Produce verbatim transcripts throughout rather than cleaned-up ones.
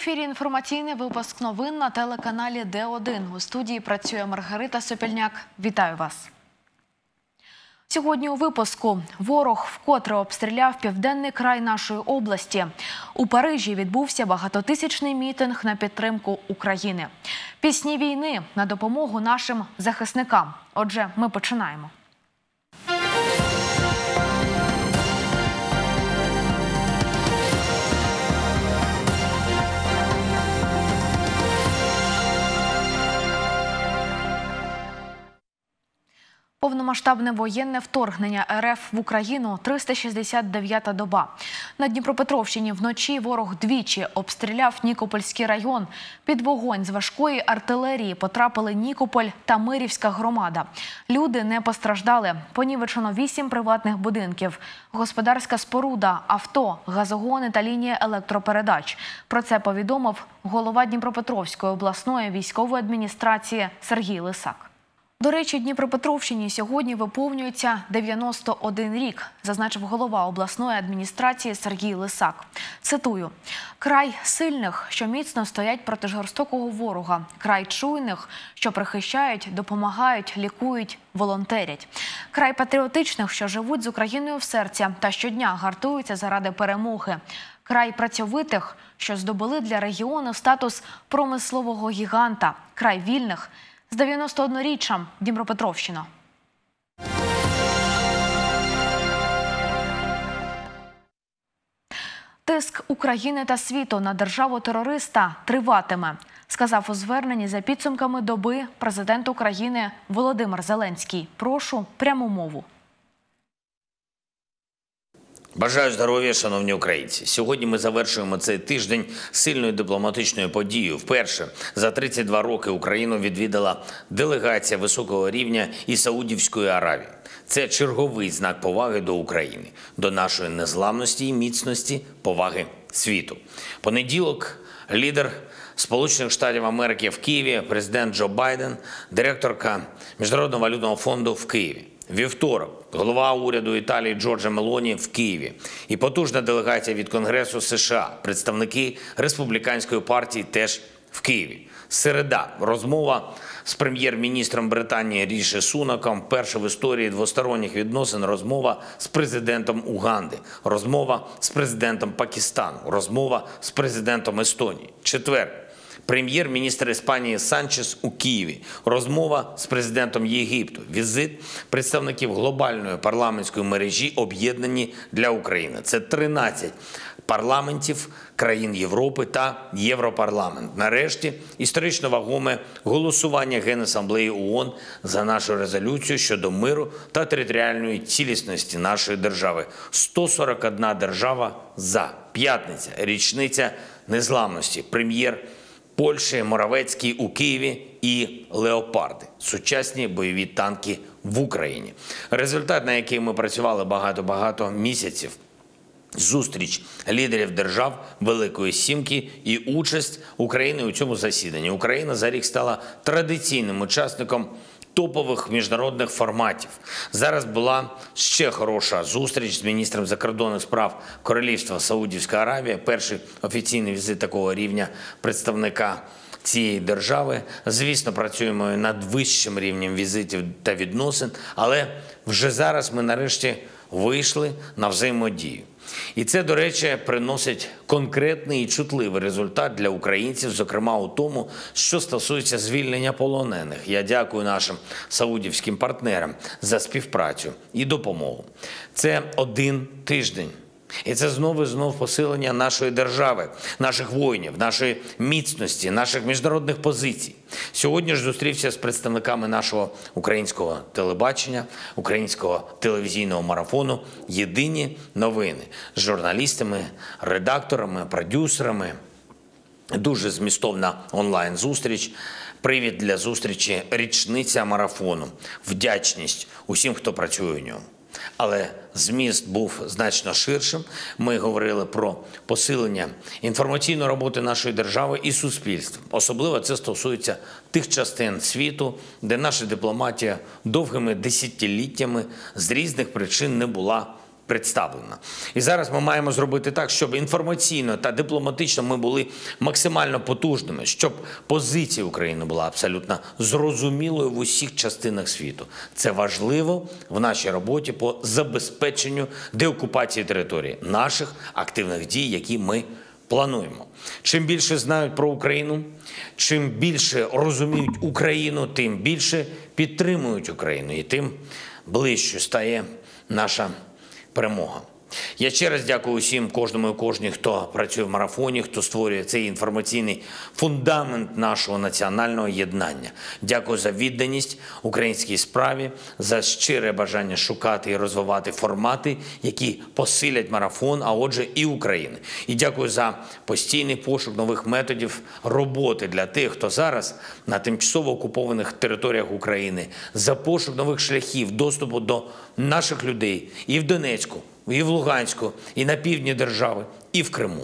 ефірі інформаційний випуск новин на телеканалі Д один. У студії працює Маргарита Сопільняк. Вітаю вас. Сьогодні у випуску. Ворог вкотре обстріляв південний край нашої області. У Парижі відбувся багатотисячний мітинг на підтримку України. Пісні війни на допомогу нашим захисникам. Отже, ми починаємо. Повномасштабне воєнне вторгнення Р Ф в Україну – триста шістдесят дев'ята доба. На Дніпропетровщині вночі ворог двічі обстріляв Нікопольський район. Під вогонь з важкої артилерії потрапили Нікополь та Мирівська громада. Люди не постраждали. Понівечено вісім приватних будинків, господарська споруда, авто, газогони та лінія електропередач. Про це повідомив голова Дніпропетровської обласної військової адміністрації Сергій Лисак. До речі, Дніпропетровщині сьогодні виповнюється дев'яносто один рік, зазначив голова обласної адміністрації Сергій Лисак. Цитую: «Край сильних, що міцно стоять проти жорстокого ворога. Край чуйних, що прихищають, допомагають, лікують, волонтерять. Край патріотичних, що живуть з Україною в серці та щодня гартуються заради перемоги. Край працьовитих, що здобули для регіону статус промислового гіганта. Край вільних». З дев'яносто одноріччям Дніпропетровщина. Тиск України та світу на державу-терориста триватиме, сказав у зверненні за підсумками доби президент України Володимир Зеленський. Прошу пряму мову. Бажаю здоров'я, шановні українці. Сьогодні ми завершуємо цей тиждень сильною дипломатичною подією. Вперше за тридцять два роки Україну відвідала делегація високого рівня із Саудівської Аравії. Це черговий знак поваги до України, до нашої незламності і міцності, поваги світу. Понеділок лідер Сполучених Штатів Америки в Києві, президент Джо Байден, директорка Міжнародного валютного фонду в Києві. Вівторок голова уряду Італії Джорджа Мелоні в Києві і потужна делегація від Конгресу США, представники республіканської партії теж в Києві. Середа – розмова з прем'єр-міністром Британії Ріші Сунаком, перша в історії двосторонніх відносин розмова з президентом Уганди, розмова з президентом Пакистану, розмова з президентом Естонії. Четвер – прем'єр-міністр Іспанії Санчес у Києві. Розмова з президентом Єгипту. Візит представників глобальної парламентської мережі «Об'єднані для України». Це тринадцять парламентів країн Європи та Європарламент. Нарешті, історично вагоме голосування Генасамблеї ООН за нашу резолюцію щодо миру та територіальної цілісності нашої держави. сто сорок одна держава за. П'ятниця – річниця незламності. Прем'єр Польщі Моравецький у Києві і «Леопарди» – сучасні бойові танки в Україні. Результат, на який ми працювали багато-багато місяців. Зустріч лідерів держав Великої Сімки і участь України у цьому засіданні. Україна за рік стала традиційним учасником топових міжнародних форматів. Зараз була ще хороша зустріч з міністром закордонних справ Королівства Саудівська Аравія. Перший офіційний візит такого рівня представника цієї держави. Звісно, працюємо над вищим рівнем візитів та відносин, але вже зараз ми нарешті вийшли на взаємодію. І це, до речі, приносить конкретний і чутливий результат для українців, зокрема у тому, що стосується звільнення полонених. Я дякую нашим саудівським партнерам за співпрацю і допомогу. Це один тиждень. І це знову і знову посилення нашої держави, наших воїнів, нашої міцності, наших міжнародних позицій. Сьогодні ж зустрівся з представниками нашого українського телебачення, українського телевізійного марафону «Єдині новини» з журналістами, редакторами, продюсерами. Дуже змістовна онлайн-зустріч. Привід для зустрічі – річниця марафону. Вдячність усім, хто працює у ньому. Але зміст був значно ширшим. Ми говорили про посилення інформаційної роботи нашої держави і суспільства. Особливо це стосується тих частин світу, де наша дипломатія довгими десятиліттями з різних причин не була представлена. І зараз ми маємо зробити так, щоб інформаційно та дипломатично ми були максимально потужними, щоб позиція України була абсолютно зрозумілою в усіх частинах світу. Це важливо в нашій роботі по забезпеченню деокупації території, наших активних дій, які ми плануємо. Чим більше знають про Україну, чим більше розуміють Україну, тим більше підтримують Україну і тим ближче стає наша перемога. Я ще раз дякую усім, кожному і кожній, хто працює в марафоні, хто створює цей інформаційний фундамент нашого національного єднання. Дякую за відданість українській справі, за щире бажання шукати і розвивати формати, які посилять марафон, а отже і України. І дякую за постійний пошук нових методів роботи для тих, хто зараз на тимчасово окупованих територіях України, за пошук нових шляхів доступу до наших людей і в Донецьку, і в Луганську, і на півдні держави, і в Криму.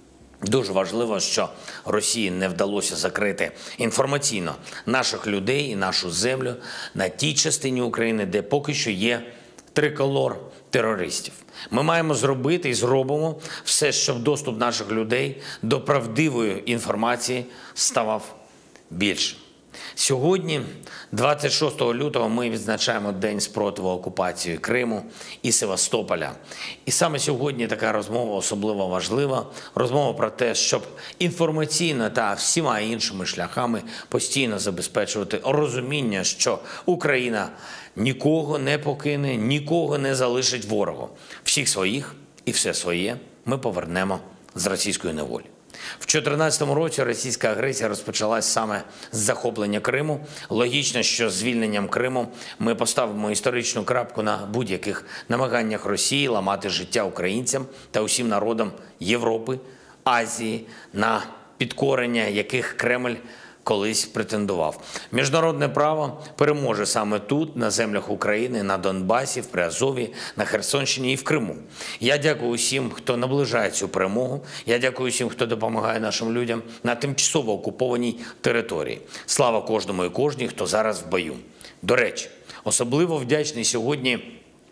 Дуже важливо, що Росії не вдалося закрити інформаційно наших людей і нашу землю на тій частині України, де поки що є триколор терористів. Ми маємо зробити і зробимо все, щоб доступ наших людей до правдивої інформації ставав більшим. Сьогодні, двадцять шостого лютого, ми відзначаємо День спротиву окупації Криму і Севастополя. І саме сьогодні така розмова особливо важлива. Розмова про те, щоб інформаційно та всіма іншими шляхами постійно забезпечувати розуміння, що Україна нікого не покине, нікого не залишить ворогу. Всіх своїх і все своє ми повернемо з російської неволі. В дві тисячі чотирнадцятому році російська агресія розпочалась саме з захоплення Криму. Логічно, що з звільненням Криму ми поставимо історичну крапку на будь-яких намаганнях Росії ламати життя українцям та усім народам Європи, Азії, на підкорення яких Кремль колись претендував. Міжнародне право переможе саме тут, на землях України, на Донбасі, в Приазові, на Херсонщині і в Криму. Я дякую усім, хто наближає цю перемогу. Я дякую усім, хто допомагає нашим людям на тимчасово окупованій території. Слава кожному і кожній, хто зараз в бою. До речі, особливо вдячний сьогодні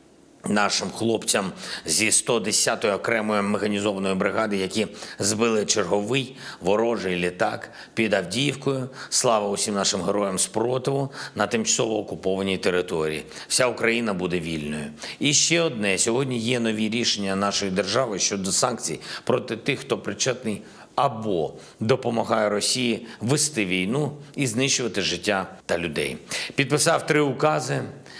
нашим хлопцям зі сто десятої окремої механізованої бригади, які збили черговий ворожий літак під Авдіївкою. Слава усім нашим героям спротиву на тимчасово окупованій території. Вся Україна буде вільною. І ще одне. Сьогодні є нові рішення нашої держави щодо санкцій проти тих, хто причетний або допомагає Росії вести війну і знищувати життя та людей. Підписав три укази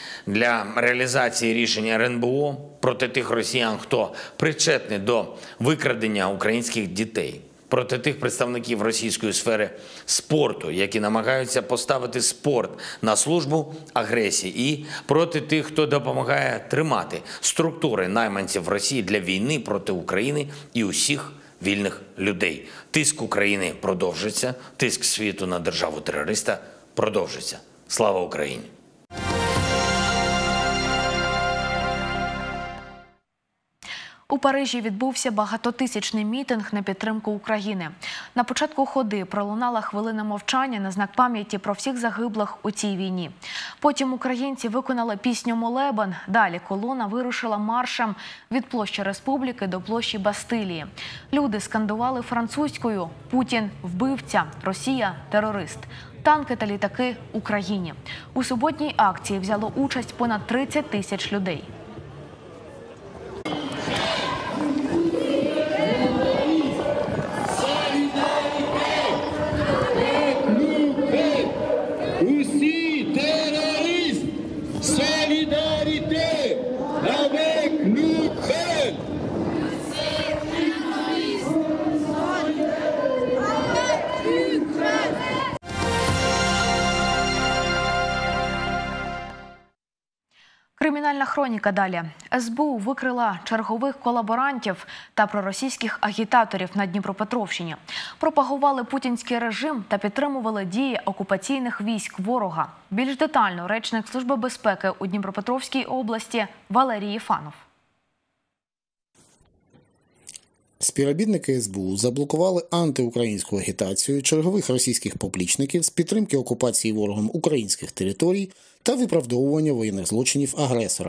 для реалізації рішень ер ен бе о проти тих росіян, хто причетний до викрадення українських дітей, проти тих представників російської сфери спорту, які намагаються поставити спорт на службу агресії, і проти тих, хто допомагає тримати структури найманців Росії для війни проти України і усіх вільних людей. Тиск України продовжиться, тиск світу на державу-терориста продовжиться. Слава Україні! У Парижі відбувся багатотисячний мітинг на підтримку України. На початку ходи пролунала хвилина мовчання на знак пам'яті про всіх загиблих у цій війні. Потім українці виконали пісню «Молебен». Далі колона вирушила маршем від площі Республіки до площі Бастилії. Люди скандували французькою «Путін – вбивця», «Росія – терорист». Танки та літаки – Україні. У суботній акції взяло участь понад тридцять тисяч людей. Кримінальна хроніка далі. ес бе у викрила чергових колаборантів та проросійських агітаторів на Дніпропетровщині. Пропагували путінський режим та підтримували дії окупаційних військ ворога. Більш детально речник Служби безпеки у Дніпропетровській області Валерій Єфанов. Співробітники ес бе у заблокували антиукраїнську агітацію чергових російських поплічників з підтримки окупації ворогом українських територій та виправдовування воєнних злочинів агресора.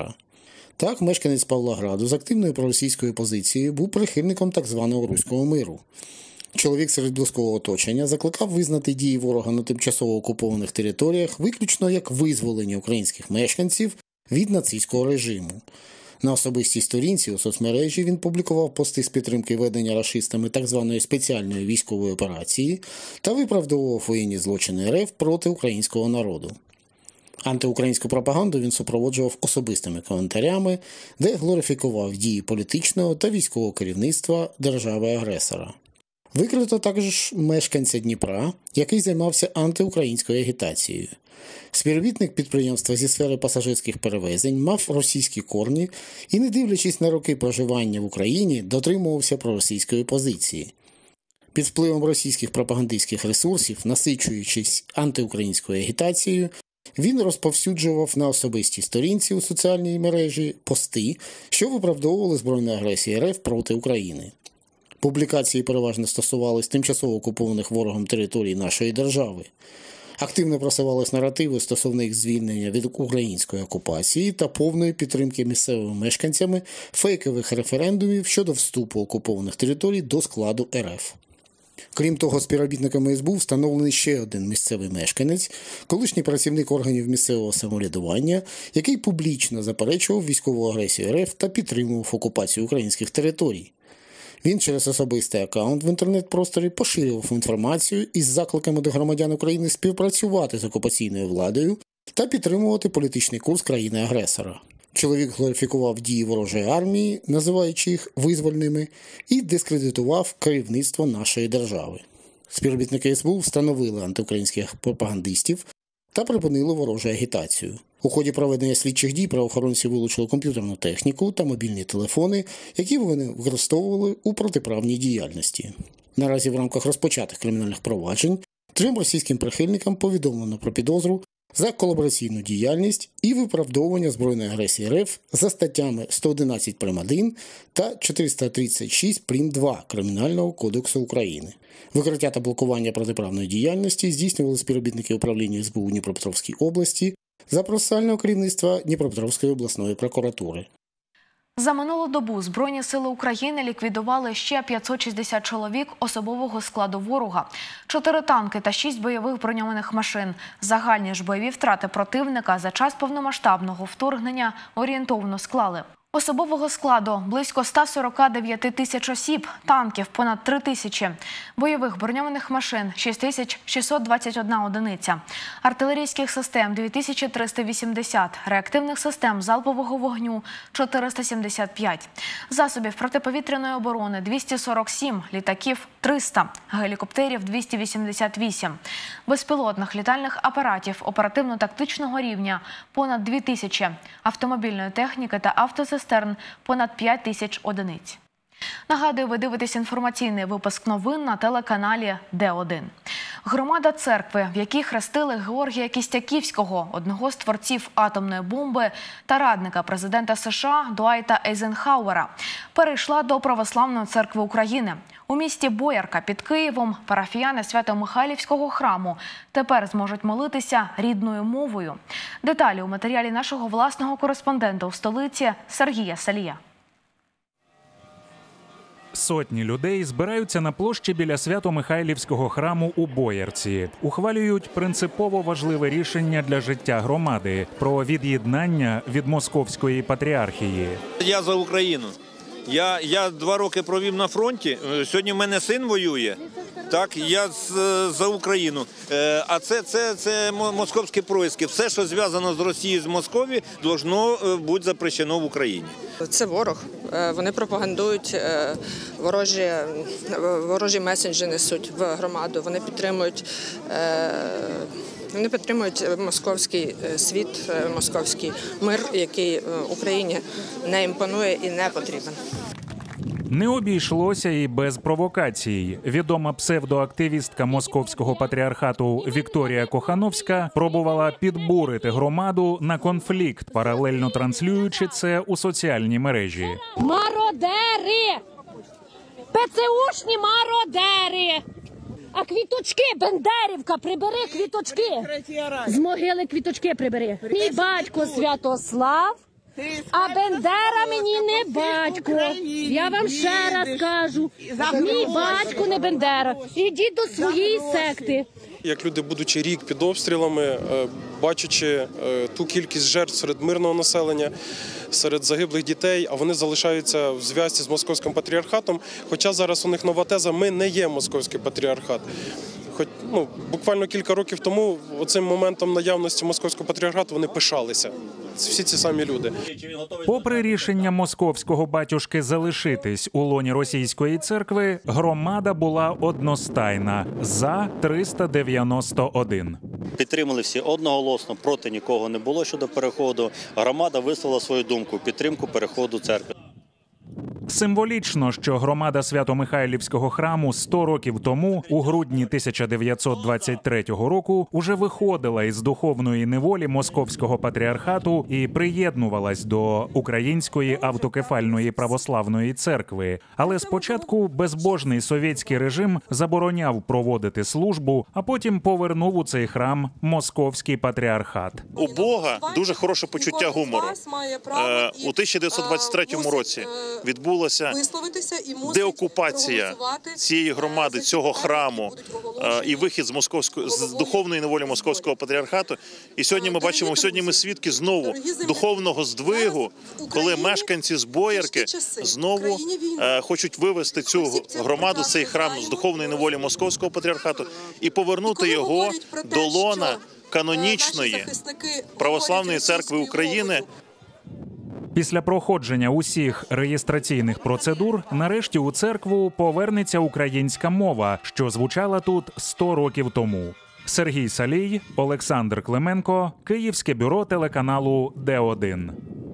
Так, мешканець Павлограду з активною проросійською позицією був прихильником так званого «руського миру». Чоловік серед близького оточення закликав визнати дії ворога на тимчасово окупованих територіях виключно як визволення українських мешканців від нацистського режиму. На особистій сторінці у соцмережі він публікував пости з підтримки ведення рашистами так званої спеціальної військової операції та виправдовував воєнні злочини РФ проти українського народу. Антиукраїнську пропаганду він супроводжував особистими коментарями, де глорифікував дії політичного та військового керівництва держави-агресора. Викрито також мешканця Дніпра, який займався антиукраїнською агітацією. Співробітник підприємства зі сфери пасажирських перевезень мав російські корні і, не дивлячись на роки проживання в Україні, дотримувався проросійської позиції. Під впливом російських пропагандистських ресурсів, насичуючись антиукраїнською агітацією, він розповсюджував на особистій сторінці у соціальній мережі пости, що виправдовували збройну агресію РФ проти України. Публікації переважно стосувались тимчасово окупованих ворогом територій нашої держави. Активно просувались наративи стосовно їх звільнення від української окупації та повної підтримки місцевими мешканцями фейкових референдумів щодо вступу окупованих територій до складу РФ. Крім того, співробітниками ес бе у встановлений ще один місцевий мешканець, колишній працівник органів місцевого самоврядування, який публічно заперечував військову агресію РФ та підтримував окупацію українських територій. Він через особистий аккаунт в інтернет-просторі поширював інформацію із закликами до громадян України співпрацювати з окупаційною владою та підтримувати політичний курс країни-агресора. Чоловік глорифікував дії ворожої армії, називаючи їх визвольними, і дискредитував керівництво нашої держави. Співробітники ес бе у встановили антиукраїнських пропагандистів та припинили ворожу агітацію. У ході проведення слідчих дій правоохоронці вилучили комп'ютерну техніку та мобільні телефони, які вони використовували у протиправній діяльності. Наразі в рамках розпочатих кримінальних проваджень трьом російським прихильникам повідомлено про підозру за колабораційну діяльність і виправдовування збройної агресії РФ за статтями сто одинадцять прим. один та чотириста тридцять шість прим. два Кримінального кодексу України. Викриття та блокування протиправної діяльності здійснювали співробітники управління ес бе у у Дніпропетровській області за процесуального керівництва Дніпропетровської обласної прокуратури. За минулу добу Збройні сили України ліквідували ще п'ятсот шістдесят чоловік особового складу ворога, чотири танки та шість бойових броньованих машин. Загальні ж бойові втрати противника за час повномасштабного вторгнення орієнтовно склали: особового складу – близько ста сорока дев'яти тисяч осіб, танків – понад три тисячі, бойових броньованих машин – шість тисяч шістсот двадцять одна одиниця, артилерійських систем – дві тисячі триста вісімдесят, реактивних систем залпового вогню – чотириста сімдесят п'ять, засобів протиповітряної оборони – двісті сорок сім, літаків – триста, гелікоптерів – двісті вісімдесят вісім, безпілотних літальних апаратів оперативно-тактичного рівня – понад дві тисячі, автомобільної техніки та автосистем понад п'ять тисяч одиниць. Нагадую, ви дивитесь інформаційний випуск новин на телеканалі Д один. Громада церкви, в якій хрестили Георгія Кістяківського, одного з творців атомної бомби та радника президента США Дуайта Ейзенхауера, перейшла до Православної церкви України. У місті Боярка під Києвом парафіяни Свято-Михайлівського храму тепер зможуть молитися рідною мовою. Деталі у матеріалі нашого власного кореспондента у столиці Сергія Салія. Сотні людей збираються на площі біля Свято-Михайлівського храму у Боярці. Ухвалюють принципово важливе рішення для життя громади – про від'єднання від Московської патріархії. Я за Україну. Я, я два роки провів на фронті, сьогодні в мене син воює, так, я з, за Україну. А це, це, це московські происки. Все, що зв'язано з Росією, з Московією, должно бути запрещено в Україні. Це ворог. Вони пропагандують ворожі, ворожі меседжі несуть в громаду. Вони підтримують, вони підтримують московський світ, московський мир, який Україні не імпонує і не потрібен. Не обійшлося і без провокацій. Відома псевдоактивістка московського патріархату Вікторія Кохановська пробувала підбурити громаду на конфлікт, паралельно транслюючи це у соціальній мережі. Мародери! ПЦУшні мародери! А квіточки, Бендерівка, прибери квіточки! З могили квіточки прибери. Мій батько Святослав А Бендера мені не батько. Я вам ще раз кажу. Мій батько не Бендера. Ідіть до своєї секти. Як люди, будучи рік під обстрілами, бачачи ту кількість жертв серед мирного населення, серед загиблих дітей, а вони залишаються в зв'язці з Московським патріархатом, хоча зараз у них нова теза «ми не є Московський патріархат». Хоч ну, буквально кілька років тому оцим моментом наявності Московського патріархату вони пишалися. Всі ці самі люди. Попри рішення московського батюшки залишитись у лоні російської церкви, громада була одностайна – за триста дев'яносто один. Підтримали всі одноголосно, проти нікого не було щодо переходу. Громада висловила свою думку – підтримку переходу церкви. Символічно, що громада Свято-Михайлівського храму сто років тому, у грудні тисяча дев'ятсот двадцять третього року, уже виходила із духовної неволі Московського патріархату і приєднувалась до Української автокефальної православної церкви. Але спочатку безбожний совєтський режим забороняв проводити службу, а потім повернув у цей храм Московський патріархат. У Бога дуже хороше почуття гумору. У тисяча дев'ятсот двадцять третьому році відбулося деокупація цієї громади, цього храму і вихід з московської з духовної неволі Московського патріархату. І сьогодні ми бачимо, сьогодні ми свідки знову духовного здвигу, коли мешканці з Боярки знову хочуть вивести цю громаду, цей храм з духовної неволі Московського патріархату і повернути його до лона канонічної православної церкви України. Після проходження усіх реєстраційних процедур нарешті у церкву повернеться українська мова, що звучала тут сто років тому. Сергій Салій, Олександр Клименко, Київське бюро телеканалу Д один.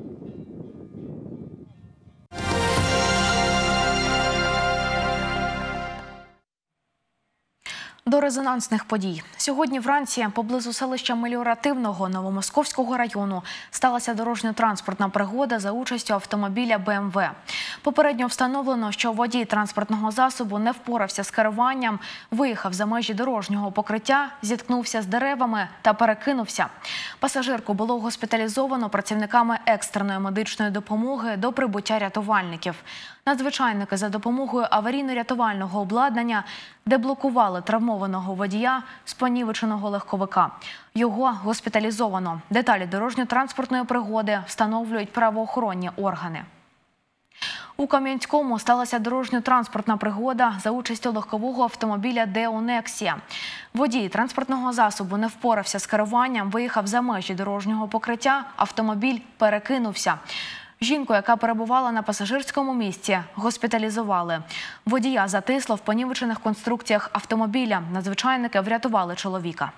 До резонансних подій. Сьогодні вранці поблизу селища Меліоративного Новомосковського району сталася дорожньо-транспортна пригода за участю автомобіля Б М В. Попередньо встановлено, що водій транспортного засобу не впорався з керуванням, виїхав за межі дорожнього покриття, зіткнувся з деревами та перекинувся. Пасажирку було госпіталізовано працівниками екстреної медичної допомоги до прибуття рятувальників. Надзвичайники за допомогою аварійно-рятувального обладнання деблокували травмованого водія з понівеченого легковика. Його госпіталізовано. Деталі дорожньо-транспортної пригоди встановлюють правоохоронні органи. У Кам'янському сталася дорожньо-транспортна пригода за участю легкового автомобіля Део Нексія. Водій транспортного засобу не впорався з керуванням, виїхав за межі дорожнього покриття, автомобіль перекинувся. Жінку, яка перебувала на пасажирському місці, госпіталізували. Водія затисло в понівечених конструкціях автомобіля. Надзвичайники врятували чоловіка.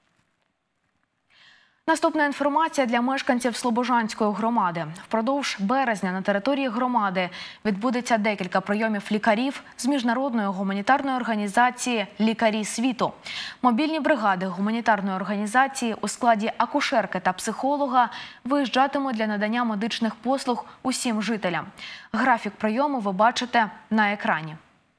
Наступна інформація для мешканців Слобожанської громади. Впродовж березня на території громади відбудеться декілька прийомів лікарів з міжнародної гуманітарної організації «Лікарі світу». Мобільні бригади гуманітарної організації у складі акушерки та психолога виїжджатимуть для надання медичних послуг усім жителям. Графік прийому ви бачите на екрані.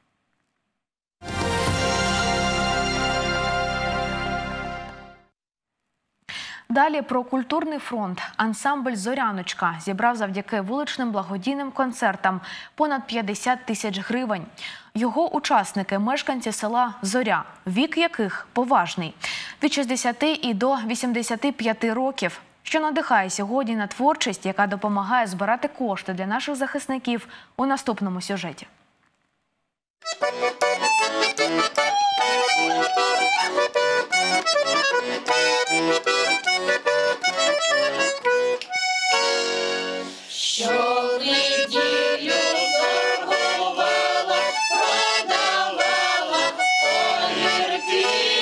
Далі про культурний фронт. Ансамбль «Зоряночка» зібрав завдяки вуличним благодійним концертам понад п'ятдесят тисяч гривень. Його учасники – мешканці села Зоря, вік яких поважний – від шістдесяти і до вісімдесяти п'яти років, що надихає сьогодні на творчість, яка допомагає збирати кошти для наших захисників у наступному сюжеті. Щонеділю торгувала, продавала огірки.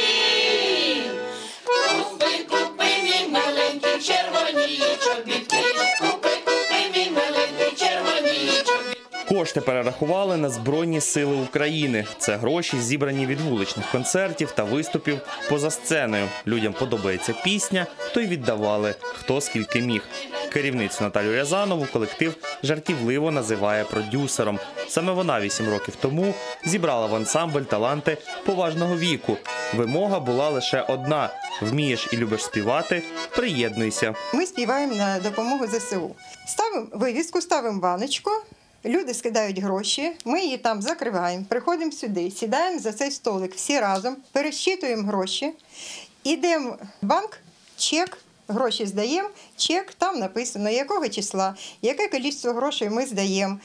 Купи, купи, мій маленький, червоні чобітки. Купи, купи, мій маленький, червоні чобітки. Кошти перерахували на Збройні Сили України. Це гроші, зібрані від вуличних концертів та виступів поза сценою. Людям подобається пісня, то й віддавали, хто скільки міг. Керівницю Наталю Рязанову колектив жартівливо називає продюсером. Саме вона вісім років тому зібрала в ансамбль таланти поважного віку. Вимога була лише одна – вмієш і любиш співати – приєднуйся. Ми співаємо на допомогу зе се у. Ставимо вивіску, ставимо баночку, люди скидають гроші, ми її там закриваємо, приходимо сюди, сідаємо за цей столик всі разом, пересчитуємо гроші, йдемо в банк, чек, гроші здаємо, чек, там написано, якого числа, яке кількість грошей ми здаємо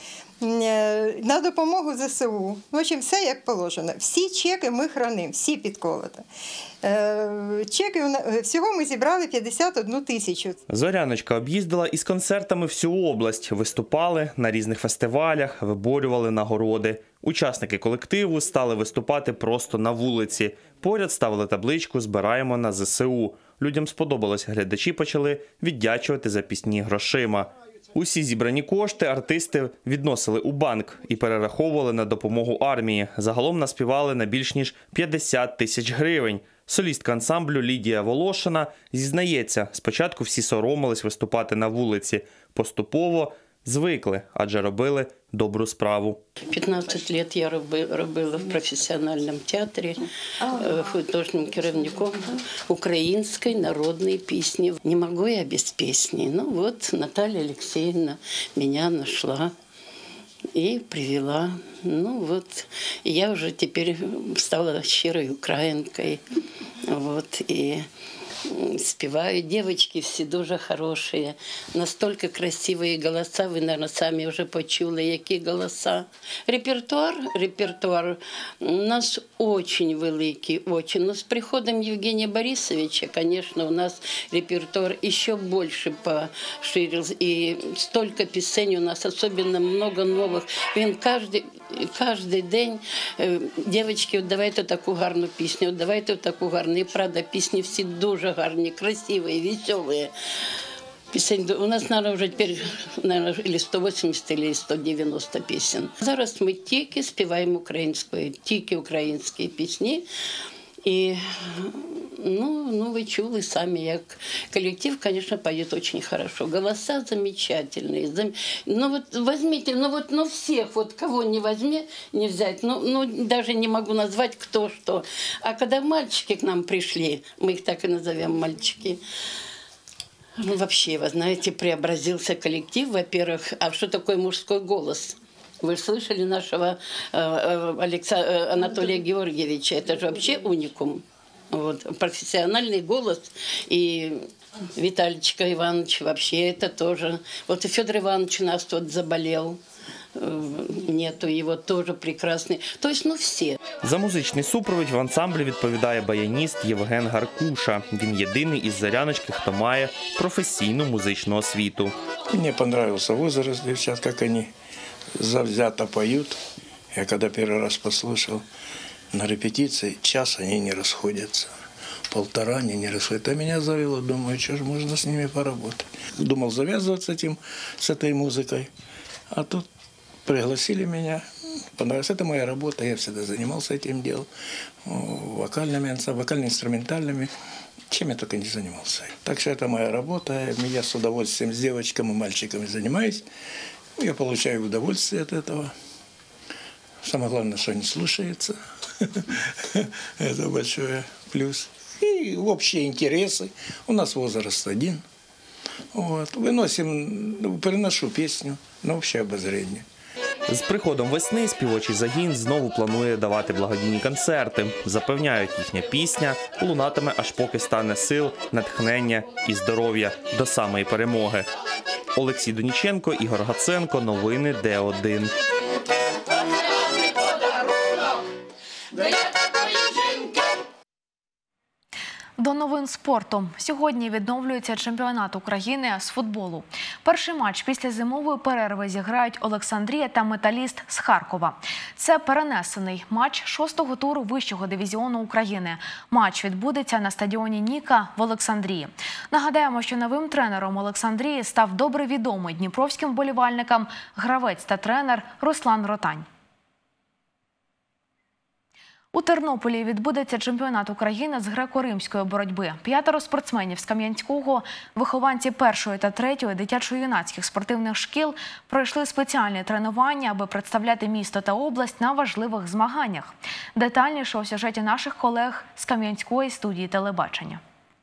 на допомогу зе се у. В общем, все як положено. Всі чеки ми хранимо, всі підколоти. Чеки, всього ми зібрали п'ятдесят одну тисячу. Зоряночка об'їздила із концертами всю область, виступали на різних фестивалях, виборювали нагороди. Учасники колективу стали виступати просто на вулиці. Поряд ставили табличку «Збираємо на зе се у». Людям сподобалось, глядачі почали віддячувати за пісні грошима. Усі зібрані кошти артисти відносили у банк і перераховували на допомогу армії. Загалом наспівали на більш ніж п'ятдесят тисяч гривень. Солістка ансамблю Лідія Волошина зізнається, спочатку всі соромились виступати на вулиці. Поступово звикли, адже робили добру справу. п'ятнадцять років я робила в професіональному театрі художнім керівником української народної пісні. Не можу я без пісні. Ну от Наталія Олексіївна мене знайшла і привела. Ну от, я вже тепер стала щирою українкою. Вот, и спеваю. Девочки все дуже хорошие. Настолько красивые голоса. Вы, наверное, сами уже почули, які голоса. Репертуар, репертуар у нас очень великий, очень. Но с приходом Евгения Борисовича, конечно, у нас репертуар еще больше поширился. И столько песен у нас, особенно много новых. Він каждый, каждый день, девочки, от давайте таку гарну пісню, от давайте таку гарну. І правда, пісні всі дуже гарні, красиві, веселі. Пісень, у нас, наверное, вже тепер, наверное, или сто вісімдесят, или сто дев'яносто пісень. Зараз ми тільки співаємо українською, тільки українські пісні. І, ну, ну, вы чули сами, як коллектив, конечно, поет очень хорошо. Голоса замечательные. Зам... Ну, вот возьмите, ну, вот, ну, всех, вот, кого не возьми, не взять, ну, ну, даже не могу назвать, кто что. А когда мальчики к нам пришли, мы их так и назовем мальчики, ну, вообще, вы знаете, преобразился коллектив, во-первых. А что такое мужской голос? Вы же слышали нашего э, Алекса, э, Анатолия Георгиевича, это же вообще уникум. Вот, профессиональный голос. И Виталичка Иванович вообще это тоже. Вот и Федор Иванович у нас тут заболел. Нету його, теж прекрасний. Тобто, ну, всі. За музичний супровід в ансамблі відповідає баяніст Євген Гаркуша. Він єдиний із Зоряночки, хто має професійну музичну освіту. Мені подобався возраст дівчат, як вони завзято поют. Я когда первый раз послушал на репетиции, час они не расходятся, полтора они не расходятся. А меня завело, думаю, что же можно с ними поработать. Думал завязывать с этим, с этой музыкой, а тут пригласили меня. Понравилось. Это моя работа, я всегда занимался этим делом, вокальными, вокально-инструментальными, чем я только не занимался. Так что это моя работа, я с удовольствием с девочками и мальчиками занимаюсь. Я получаю удовольствие от этого. Самое главное, что они слушаются. Это большой плюс. И общие интересы. У нас возраст один. Вот. Выносим, переношу песню на общее обозрение. З приходом весни співочий загін знову планує давати благодійні концерти. Запевняють, їхня пісня лунатиме, аж поки стане сил, натхнення і здоров'я до самої перемоги. Олексій Доніченко, Ігор Гаценко. Новини Д один. До новин спорту. Сьогодні відновлюється чемпіонат України з футболу. Перший матч після зимової перерви зіграють Олександрія та Металіст з Харкова. Це перенесений матч шостого туру вищого дивізіону України. Матч відбудеться на стадіоні Ніка в Олександрії. Нагадаємо, що новим тренером Олександрії став добре відомий дніпровським вболівальникам гравець та тренер Руслан Ротань. У Тернополі відбудеться чемпіонат України з греко-римської боротьби. П'ятеро спортсменів з Кам'янського, вихованці першої та третьої дитячо-юнацьких спортивних шкіл, пройшли спеціальні тренування, аби представляти місто та область на важливих змаганнях. Детальніше у сюжеті наших колег з Кам'янської студії телебачення.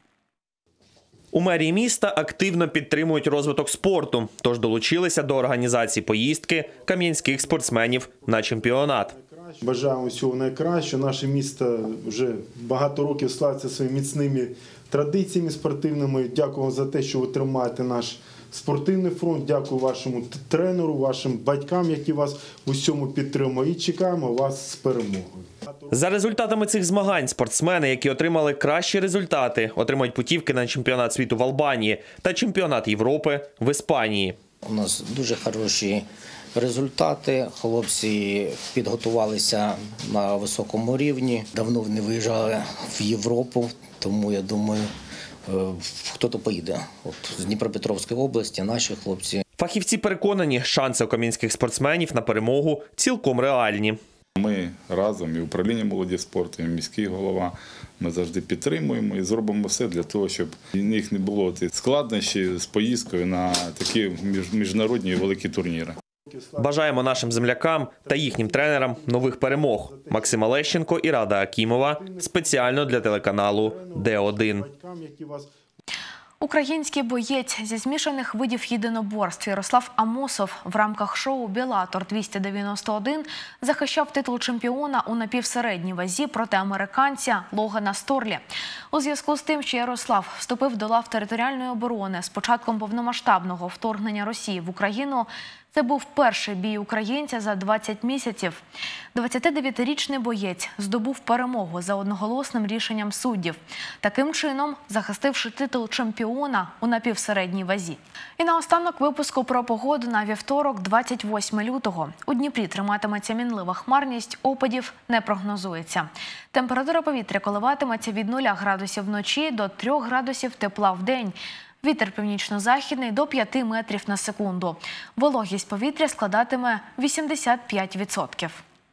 У мерії міста активно підтримують розвиток спорту, тож долучилися до організації поїздки кам'янських спортсменів на чемпіонат. Бажаємо всього найкращого. Наше місто вже багато років славиться своїми міцними традиціями спортивними. Дякую за те, що ви тримаєте наш спортивний фронт. Дякую вашому тренеру, вашим батькам, які вас у всьому підтримують. І чекаємо вас з перемогою. За результатами цих змагань спортсмени, які отримали кращі результати, отримають путівки на чемпіонат світу в Албанії та чемпіонат Європи в Іспанії. У нас дуже хороші результати. Хлопці підготувалися на високому рівні. Давно не виїжджали в Європу, тому я думаю, хто-то поїде. От з Дніпропетровської області наші хлопці. Фахівці переконані, шанси у кам'янських спортсменів на перемогу цілком реальні. Ми разом, і управління молоді спорту, і міський голова, ми завжди підтримуємо і зробимо все для того, щоб у них не було складнощів з поїздкою на такі міжнародні великі турніри. Бажаємо нашим землякам та їхнім тренерам нових перемог. Максим Олещенко і Рада Акімова спеціально для телеканалу Д один. Український боєць зі змішаних видів єдиноборств Ярослав Амосов в рамках шоу «Беллатор двісті дев'яносто один» захищав титул чемпіона у напівсередній вазі проти американця Логана Сторлі. У зв'язку з тим, що Ярослав вступив до лав територіальної оборони з початком повномасштабного вторгнення Росії в Україну, це був перший бій українця за двадцять місяців. двадцятидев'ятирічний боєць здобув перемогу за одноголосним рішенням суддів, таким чином захистивши титул чемпіона у напівсередній вазі. І наостанок випуску про погоду на вівторок, двадцять восьмого лютого. У Дніпрі триматиметься мінлива хмарність, опадів не прогнозується. Температура повітря коливатиметься від нуля градусів вночі до трьох градусів тепла в день. Вітер північно-західний до п'яти метрів на секунду. Вологість повітря складатиме вісімдесят п'ять відсотків.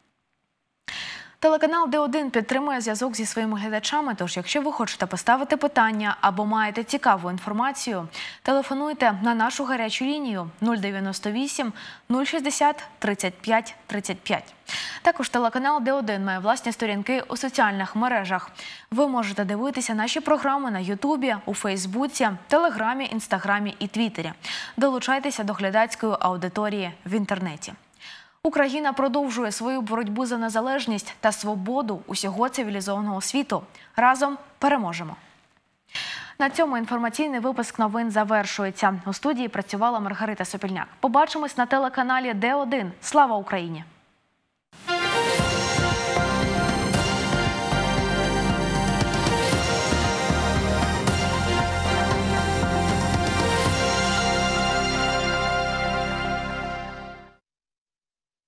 Телеканал Д один підтримує зв'язок зі своїми глядачами, тож якщо ви хочете поставити питання або маєте цікаву інформацію, телефонуйте на нашу гарячу лінію нуль дев'яносто вісім нуль шістдесят тридцять п'ять тридцять п'ять. Також телеканал Д один має власні сторінки у соціальних мережах. Ви можете дивитися наші програми на Ютубі, у Фейсбуці, Телеграмі, Інстаграмі і Твіттері. Долучайтеся до глядацької аудиторії в інтернеті. Україна продовжує свою боротьбу за незалежність та свободу усього цивілізованого світу. Разом переможемо! На цьому інформаційний випуск новин завершується. У студії працювала Маргарита Сопільняк. Побачимось на телеканалі Д один. Слава Україні!